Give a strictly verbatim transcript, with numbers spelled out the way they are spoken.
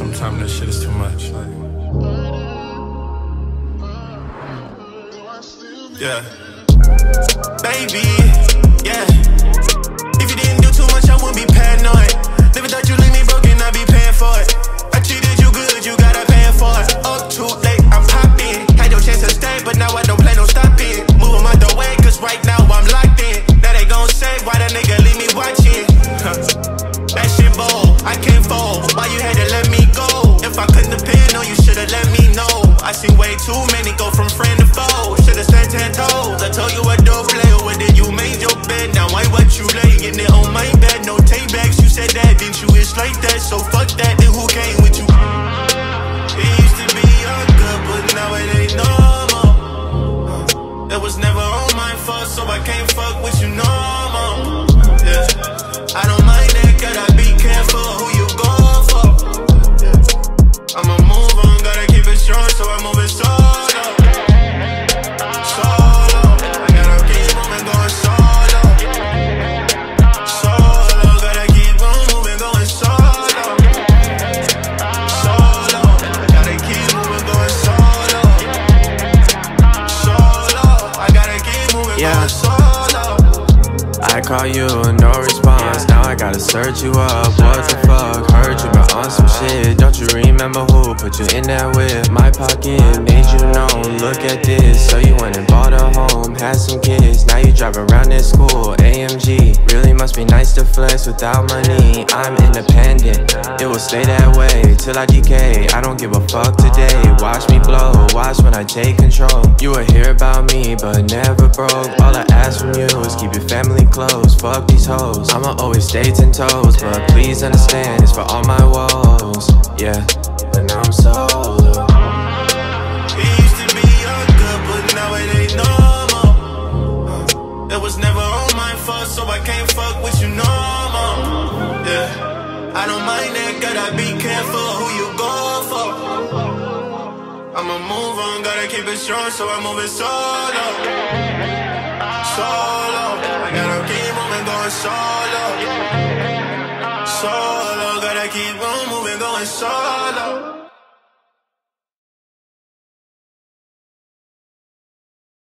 sometimes this shit is too much. Like, yeah, baby, yeah. If you didn't do too much, I wouldn't be paranoid. Never thought you leave me broken, I'd be paying for it. I treated you good, you gotta pay for it. Up too late, I'm popping. Had your chance to stay, but now I don't plan on stopping. Moving my the way, cause right now I'm locked in. Now they gon' say, why that nigga leave me watching? Huh. That shit bold, I can't fold. Why you had to let me go? If I couldn't depend on you, should've let me know. I seen way too many go from friend to foe. Should've stand ten toes. I told you I don't play with it. You made your bed, now I what you laying it on my bed. No take backs, you said that, didn't you? It's like that, so fuck that. Then who came with you? It used to be all good, but now it ain't no more. It was never on my fault, so I can't fuck with you no more. Yeah, I don't mind that, gotta be careful who you go for. Yeah. I'ma move on, gotta keep it short, so I'm moving solo. Solo, I gotta keep moving, going solo. Solo, gotta keep on moving, going solo. Solo, I gotta keep moving, going solo. Solo, I gotta keep moving, yeah. going solo. I call you, no response. Now I gotta search you up. What the fuck? Heard you been on some shit. Don't you remember who put you in that whip? My pocket made you known. Look at this. So you went and bought a home, had some kids. Now you drive around in school. A M G really must be nice to flex without money. I'm independent. It will stay that way till I decay. I don't give a fuck today. Watch me blow. Watch when I take control. You will hear about me, but never broke. All I ask from you is keep your family close. Fuck these hoes, I'ma always stay ten toes. But please understand, it's for all my woes. Yeah, and now I'm solo. It used to be all good, but now it ain't no more. It was never on my fault, so I can't fuck with you no more. Yeah, I don't mind that, gotta be careful who you go for. I'ma move on, gotta keep it short, so I'm moving solo. Solo, I gotta keep moving, going solo. Solo, gotta keep on moving, going solo.